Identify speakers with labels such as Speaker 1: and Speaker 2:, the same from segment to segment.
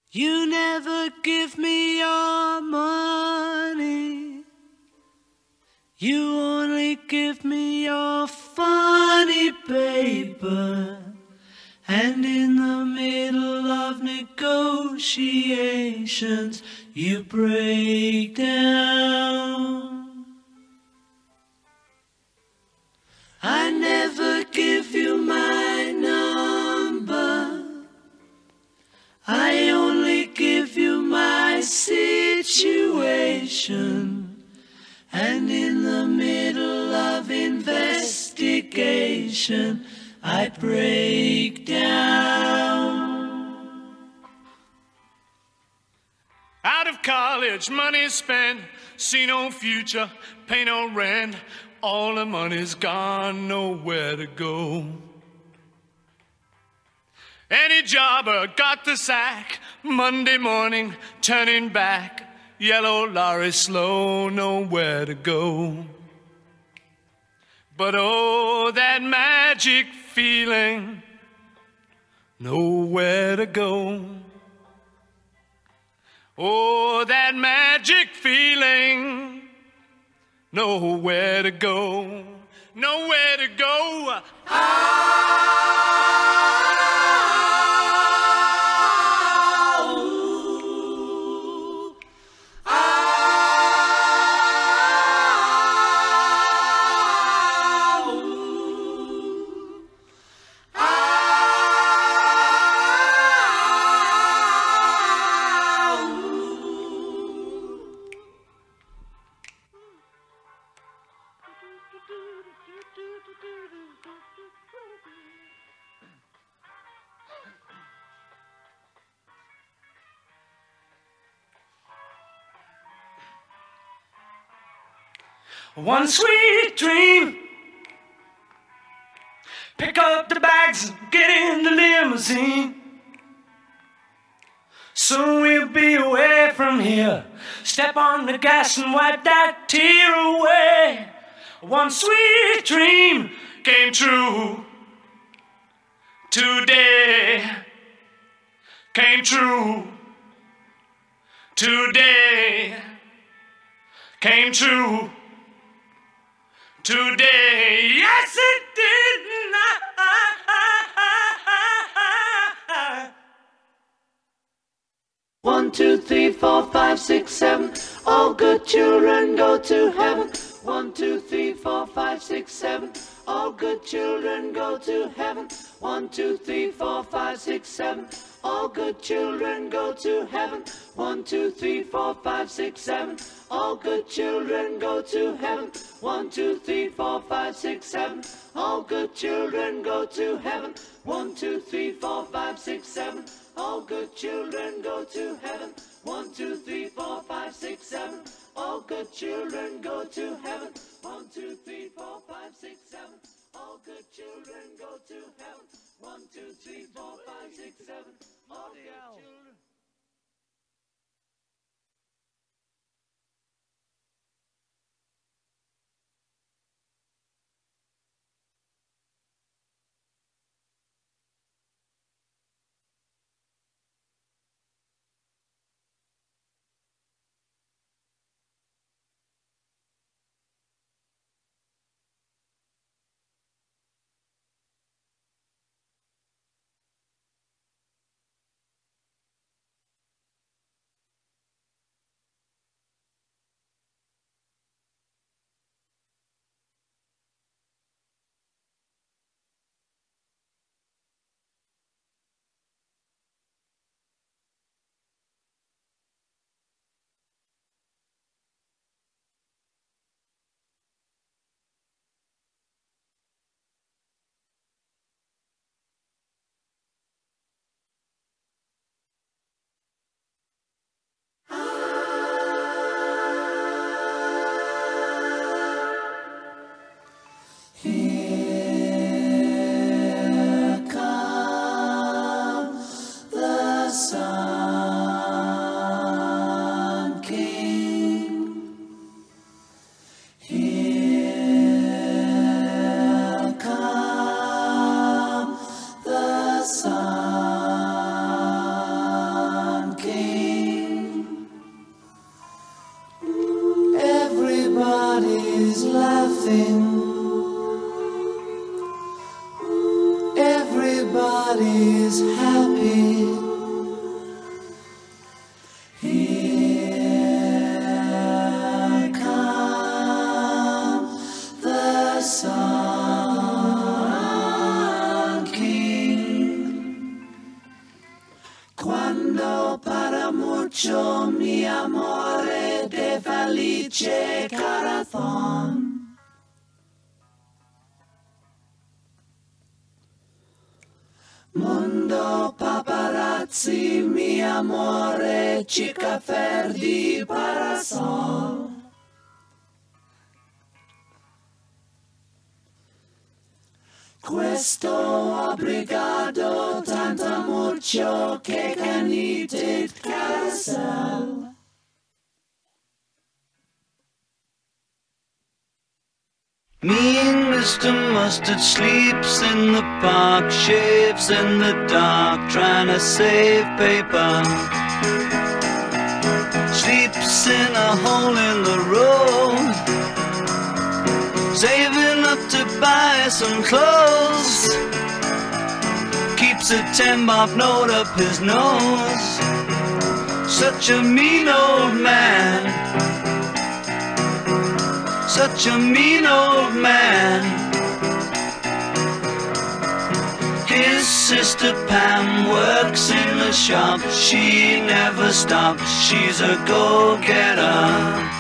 Speaker 1: You never give me your money. You only give me your funny paper. And in the middle of negotiations, you break down. I never give you my number. I only give you my situation. And in the middle of investigation, I break down.
Speaker 2: Out of college, money spent, see no future, pay no rent. All the money's gone, nowhere to go. Any jobber got the sack, Monday morning, turning back. Yellow lorry slow, nowhere to go. But oh, that magic feeling, nowhere to go. Oh, that magic feeling, nowhere to go, nowhere to go. One sweet dream. Pick up the bags and get in the limousine. Soon we'll be away from here. Step on the gas and wipe that tear away. One sweet dream came true today. Came true today. Came true today. Yes, it did.
Speaker 1: 1, 2, 3, 4, 5, 6, 7. All good children go to heaven. 1, 2, 3, 4, 5, 6, 7. All good children go to heaven. 1, 2, 3, 4, 5, 6, 7. All good children go to heaven. 1, 2, 3, 4, 5, 6, 7. All good children go to heaven. 1, 2, 3, 4, 5, 6, 7. All good children go to heaven. 1, 2, 3, 4, 5, 6, 7. All good children go to heaven. 1, 2, 3, 4, 5, 6, 7. All good children go to heaven. 1, 2, 3, 4, 5, 6, 7. All good children go to heaven. 1, 2, 3, 4, 5, 6, 7. All good children. Alice Carathon. Mondo paparazzi, mi amore, cica ferdi parasol. Questo obrigado tanta mucho che can eat it carousel.
Speaker 3: Me and Mr. Mustard sleeps in the park, shaves in the dark, trying to save paper. Sleeps in a hole in the road, saving up to buy some clothes. Keeps a 10-bob note up his nose. Such a mean old man. Such a mean old man. His sister Pam works in the shop. She never stops, she's a go-getter.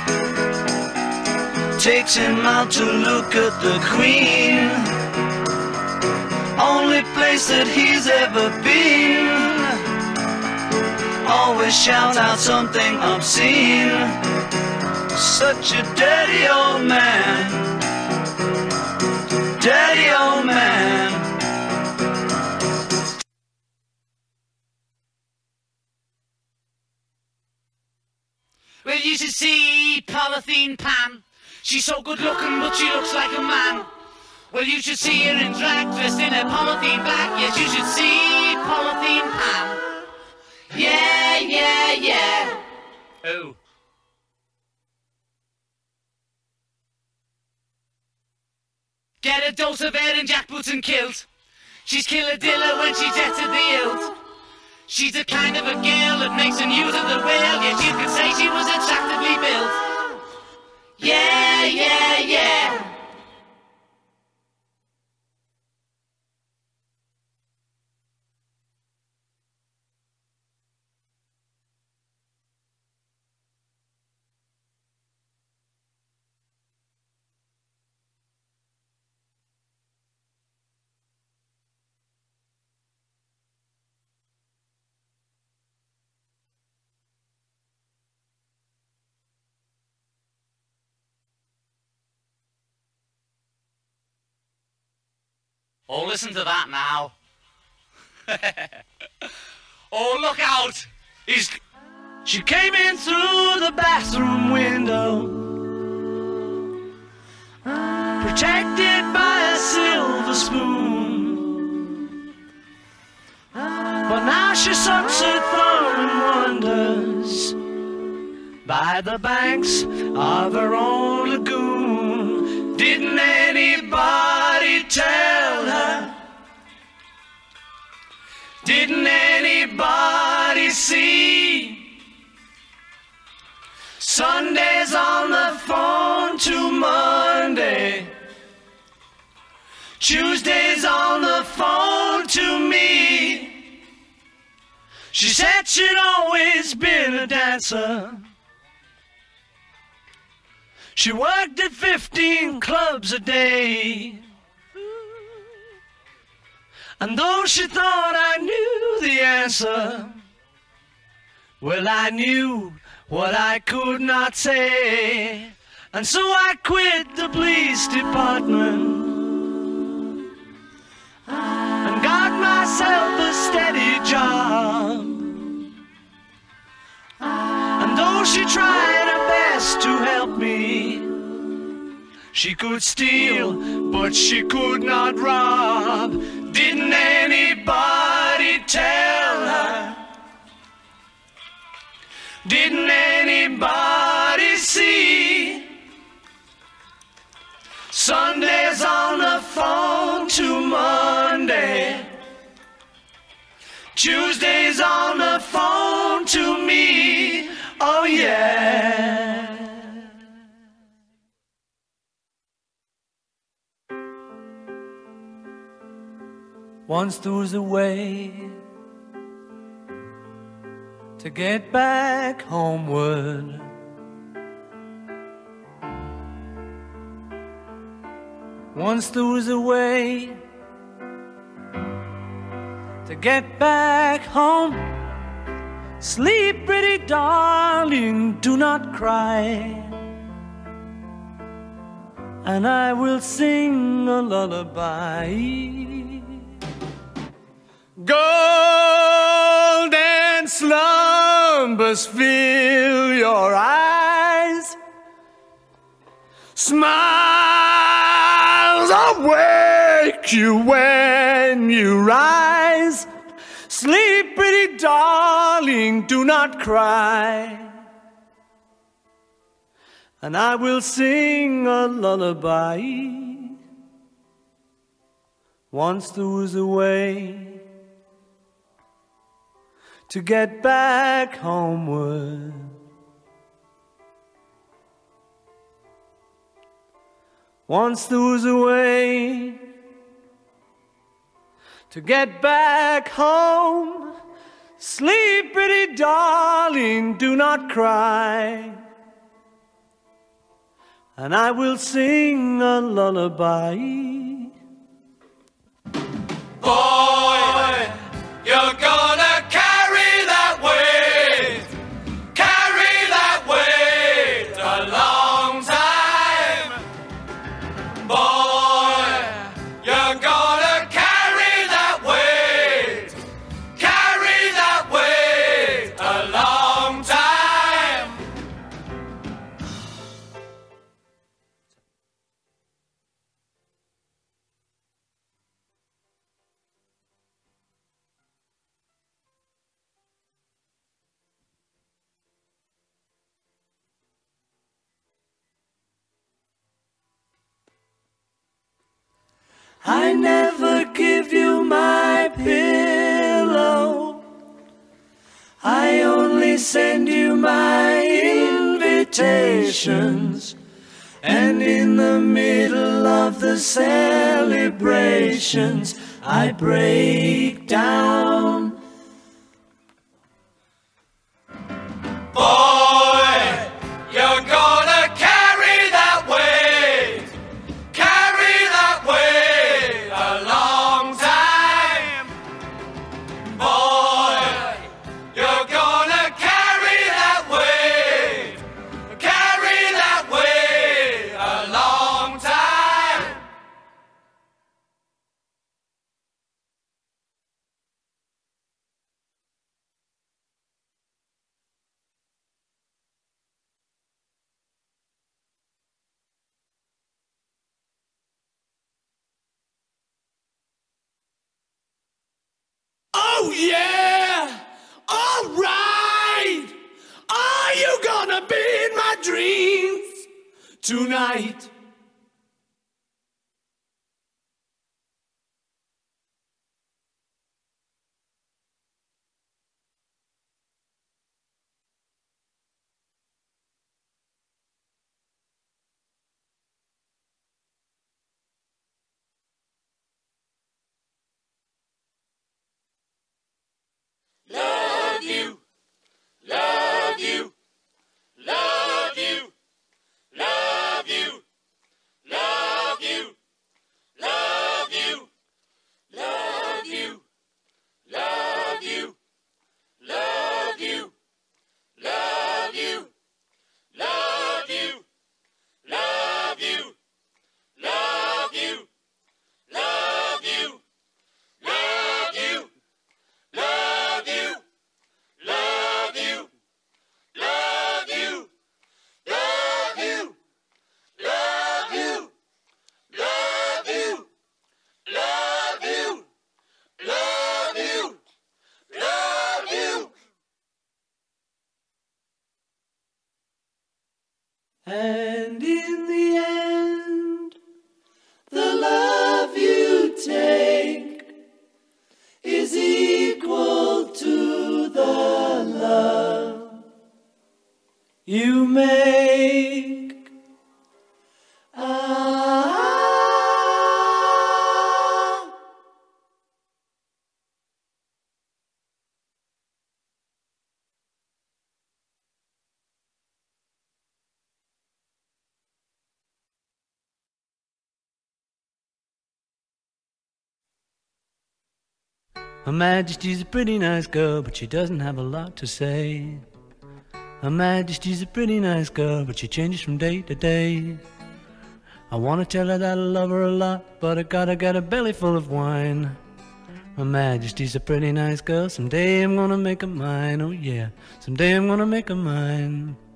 Speaker 3: Takes him out to look at the Queen, only place that he's ever been. Always shouts out something obscene. Such a dirty old man. Dirty old man.
Speaker 2: Well, you should see Polythene Pam. She's so good looking, but she looks like a man. Well, you should see her in drag, dressed in a polythene black. Yes, you should see Polythene Pam. Yeah, yeah, yeah. Oh. Get a dose of air in jackboots and kilt. She's killadilla when she's jet to the hilt. She's the kind of a girl that makes an use of the whale. Yes, you could say she was attractively built. Yeah, yeah, yeah. Oh, listen to that now. Oh, look out! She came in through the bathroom window, protected by a silver spoon. But now she sucks her thumb and wanders by the banks of her own lagoon. Didn't anybody tell her? Didn't anybody see? Sunday's on the phone to Monday, Tuesday's on the phone to me. She said she'd always been a dancer. She worked at 15 clubs a day. And though she thought I knew the answer, well, I knew what I could not say. And so I quit the police department and got myself a steady job. And though she tried her best to help me, she could steal, but she could not rob. Didn't anybody tell her? Didn't anybody see? Sunday's on the phone to Monday, Tuesday's on the phone to me. Oh yeah. Once there was a way to get back homeward.
Speaker 3: Once there was a way to get back home. Sleep, pretty darling, do not cry, and I will sing a lullaby. Golden slumbers fill your eyes, smiles awake you when you rise. Sleep, pretty darling, do not cry, and I will sing a lullaby. Once there was a way to get back homeward. Once there was a way to get back home. Sleep, pretty darling, do not cry, and I will sing a lullaby.
Speaker 4: Boy, you're gonna carry that weight a long time. Boy, you're gonna carry that weight a long time.
Speaker 3: I never give you my pillow, I only send you my invitations. And in the middle of the celebrations, I break down.
Speaker 4: Boy, you're gonna carry that weight a long time. Boy, you're gonna carry that weight a long time.
Speaker 3: Oh yeah! All right! Are you gonna be in my dreams tonight?
Speaker 4: Love you, love you, love you, love you, love you, love you, love you, love you, love you, love you, love you, love you, love you, love you, love you. Love you, love you, love you, love you, love you, love you, love you, love you, love you.
Speaker 3: And in the end, the love you take is equal to the love you make. Her Majesty's a pretty nice girl, but she doesn't have a lot to say. Her Majesty's a pretty nice girl, but she changes from day to day. I wanna tell her that I love her a lot, but I gotta get a belly full of wine. Her Majesty's a pretty nice girl, someday I'm gonna make her mine, oh yeah, someday I'm gonna make her mine.